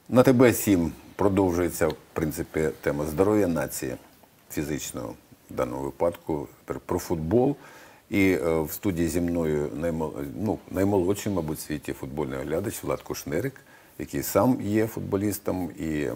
На ТБ-7 продовжується, в принципі, тема здоров'я нації фізичного, в даному випадку, про футбол. І в студії зі мною наймолодший, мабуть, в світі футбольний оглядач Влад Кушнерик, який сам є футболістом і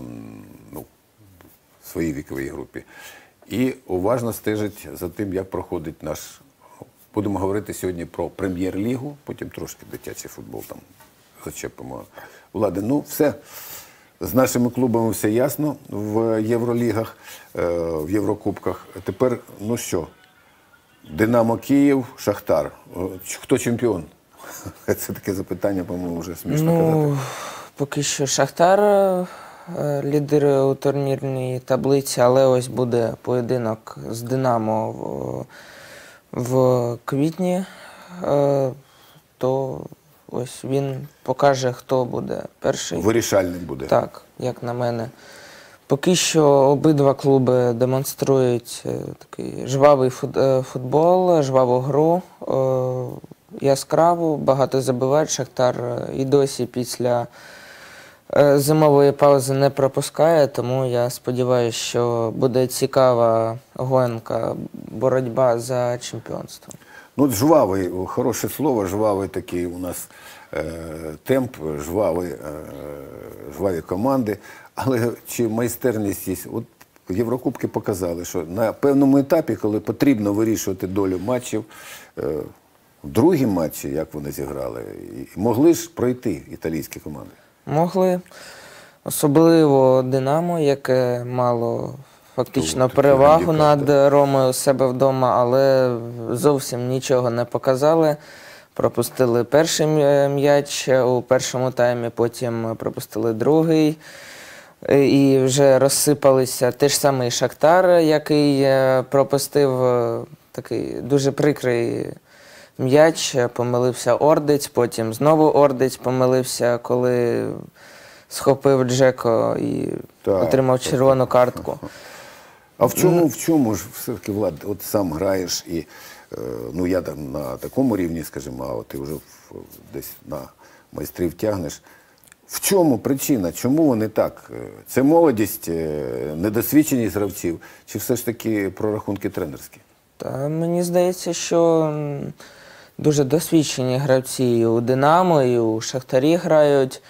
в своїй віковій групі. І уважно стежить за тим, як проходить наш... Будемо говорити сьогодні про прем'єр-лігу, потім трошки дитячий футбол там зачепимо. Влади, все. З нашими клубами все ясно в Євролігах, в Єврокубках. Тепер, що? Динамо Київ, Шахтар. Хто чемпіон? Це таке запитання, по-моєму, вже смішно казати. Поки що Шахтар лідер у турнірній таблиці, але ось буде поєдинок з Динамо в квітні, то ось він покаже, хто буде перший. Вирішальним буде. Так, як на мене. Поки що обидва клуби демонструють такий жвавий футбол, жваву гру, яскраву, багато забивають. Шахтар і досі після зимової паузи не пропускає, тому я сподіваюся, що буде цікава гонка, боротьба за чемпіонство. Жвавий, хороше слово, жвавий такий у нас темп, жваві команди. Але чи майстерність є? От Єврокубки показали, що на певному етапі, коли потрібно вирішувати долю матчів, в другі матчі, як вони зіграли, могли ж пройти італійські команди? Могли. Особливо Динамо, яке мало фактично перевагу над Ромою у себе вдома, але зовсім нічого не показали. Пропустили перший м'яч у першому таймі, потім пропустили другий. І вже розсипалися. Те ж самий Шахтар, який пропустив такий дуже прикрий м'яч, помилився Ордець, потім знову Ордець помилився, коли схопив Джеко і отримав червону картку. А в чому ж все-таки, Влад, от сам граєш і, я там на такому рівні, скажімо, а ти вже десь на майстрів тягнеш. В чому причина? Чому вони так? Це молодість, недосвідченість гравців, чи все ж таки прорахунки тренерські? Мені здається, що дуже досвідчені гравці і у Динамо, і у Шахтарі грають.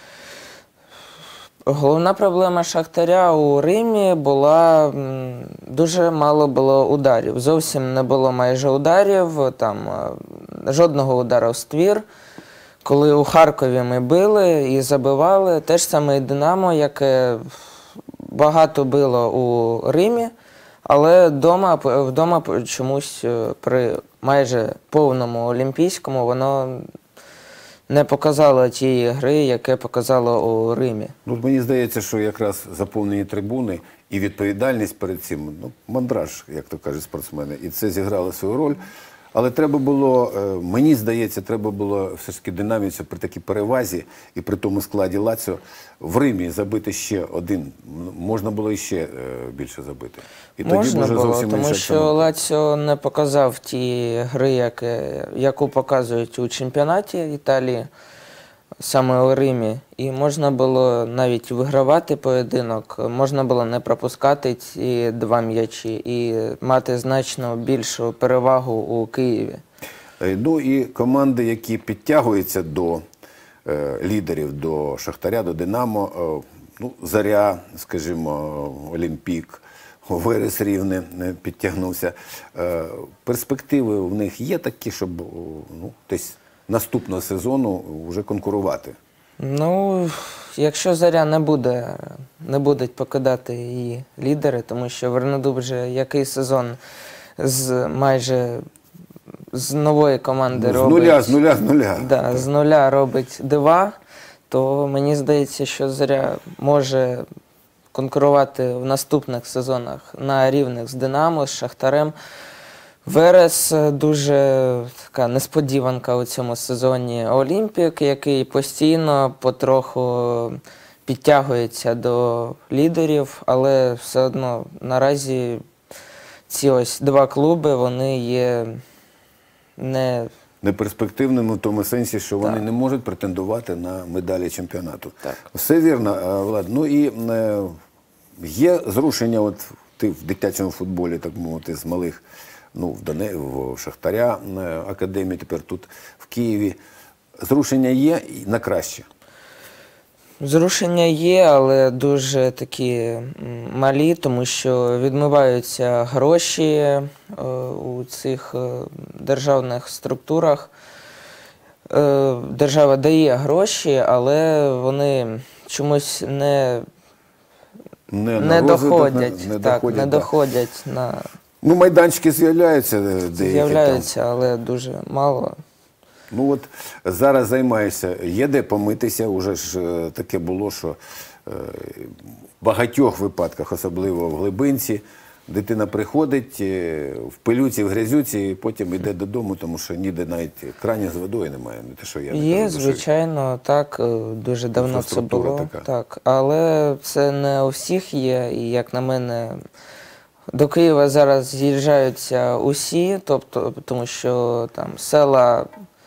Головна проблема Шахтаря у Римі була, дуже мало було ударів. Зовсім не було майже ударів, жодного удара в ствір. Коли у Харкові ми били і забивали, те ж саме і Динамо, яке багато било у Римі, але вдома чомусь при майже повному Олімпійському воно не показало тієї гри, яке показало у Римі. Мені здається, що якраз заповнені трибуни і відповідальність перед цим, мандраж, як то кажуть спортсмени, і це зіграло свою роль. Але треба було, мені здається, треба було все ж таки Динамівцю при такій перевазі і при тому складі Лаціо в Римі забити ще один. Можна було ще більше забити. І можна було, тому що Лаціо не показав ті гри, яку показують у чемпіонаті Італії, саме у Римі. І можна було навіть вигравати поєдинок, можна було не пропускати ці два м'ячі і мати значно більшу перевагу у Києві. І команди, які підтягуються до лідерів, до Шахтаря, до Динамо, Зоря, скажімо, Олімпік, Верес Рівне підтягнувся. Перспективи в них є такі, щоб десь наступного сезону вже конкурувати? Якщо Зоря не буде покидати її лідери, тому що Вернедуб вже який сезон майже з нової команди робить... З нуля. Да, з нуля робить дива, то мені здається, що Зоря може конкурувати в наступних сезонах на рівних з Динамо, з Шахтарем. Верес дуже така несподіванка у цьому сезоні. Олімпік, який постійно потроху підтягується до лідерів, але все одно наразі ці ось два клуби, вони є неперспективними в тому сенсі, що вони Так. не можуть претендувати на медалі чемпіонату. Так. Все вірно, Влад. Ну і є зрушення от в дитячому футболі, так мовити, з малих, ну, в Шахтаря академії, тепер тут в Києві. Зрушення є і на краще. Зрушення є, але дуже такі малі, тому що відмиваються гроші у цих державних структурах. Держава дає гроші, але вони чомусь не доходять. Не доходять на... Ну, майданчики з'являються деякі. З'являються, але дуже мало. Ну от зараз займаєшся, є де помитися, уже ж таке було, що в багатьох випадках, особливо в Глибинці, дитина приходить в пилюці, в грязюці і потім йде додому, тому що ніде навіть кранів з водою немає. Не те, що я не Є, кажу, що звичайно, так, дуже давно це інфраструктура було. така. Так, але це не у всіх є, і як на мене, до Києва зараз з'їжджаються усі, тобто, тому що там села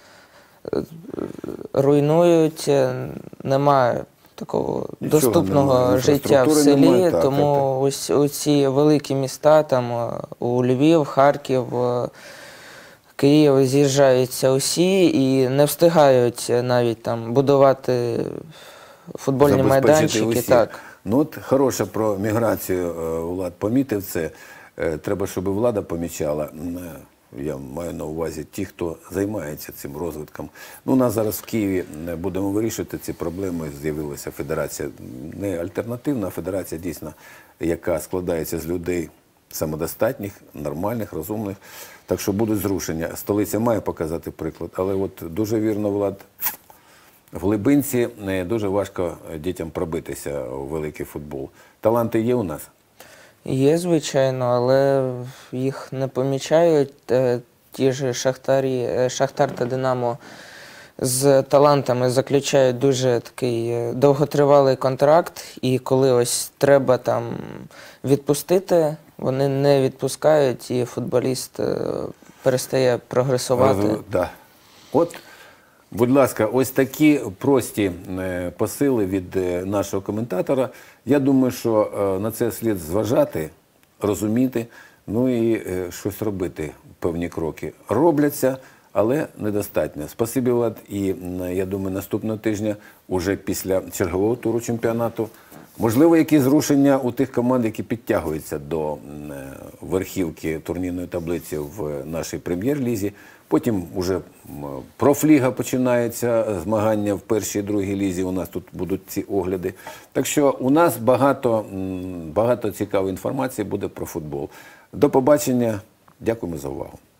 руйнують, немає такого Нічого доступного немає, життя в інфраструктури селі, немає, так, тому ось ці великі міста, там у Львів, Харків, Київ з'їжджаються усі і не встигають навіть там будувати футбольні забезпечити майданчики. усіх. Так. Ну от хороше про міграцію, Влад помітив це. Треба, щоб влада помічала. Я маю на увазі ті, хто займається цим розвитком. Ну, у нас зараз в Києві будемо вирішувати ці проблеми. З'явилася федерація, не альтернативна, а федерація дійсно, яка складається з людей самодостатніх, нормальних, розумних. Так що будуть зрушення. Столиця має показати приклад. Але от дуже вірно, Влад, в Глибинці дуже важко дітям пробитися у великий футбол. Таланти є у нас? Є, звичайно, але їх не помічають. Ті ж Шахтар та Динамо з талантами заключають дуже такий довготривалий контракт, і коли ось треба там відпустити, вони не відпускають, і футболіст перестає прогресувати. Да. От, будь ласка, ось такі прості посили від нашого коментатора. Я думаю, що на це слід зважати, розуміти, ну і щось робити, певні кроки. Робляться, але недостатньо. Спасибі, Влад, і я думаю, наступного тижня, уже після чергового туру чемпіонату, можливо, якісь зрушення у тих команд, які підтягуються до верхівки турнірної таблиці в нашій прем'єр-лізі. Потім уже профліга починається, змагання в першій і другій лізі, у нас тут будуть ці огляди. Так що у нас багато цікавої інформації буде про футбол. До побачення, дякуємо за увагу.